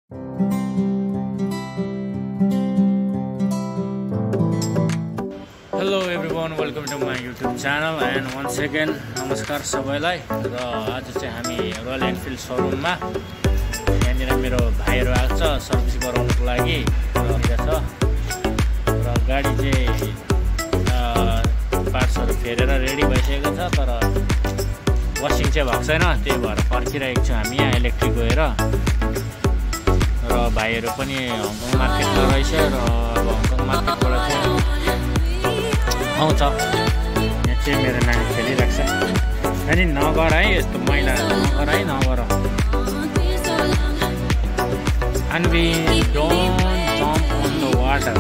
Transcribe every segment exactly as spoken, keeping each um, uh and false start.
Hello everyone, welcome to my YouTube channel and once again नमस्कार सबैलाई र आज चाहिँ हामी रोयल एनफिल्ड शोरूममा यहाँनिर मेरो भाइहरु आएको छ सर्भिस गराउनको लागि र छ र गाडी चाहिँ पार्ट्सहरु फेरेर रेडी भइसकेको छ तर वाशिङ चाहिँ भएको छैन त्यही भएर पर्खिरहेको छु हामी यहाँ इलेक्ट्रिक गएर र भाइहरु पनि हङकङ मार्केटमा रहेछ र अब हङकङ मार्केटबाट चाहिँ आउँछ। यहाँ चाहिँ मेरो नानी खेलिरहेको छ। नानी नगर है यस्तो मैला नगर है नगर। And we don't jump on the water.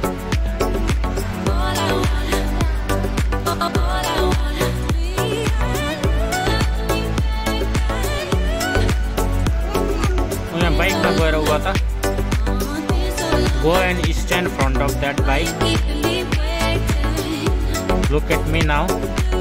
यहाँ बाइकमा गएर उभा त। Go and stand in front of that bike. Look at me now.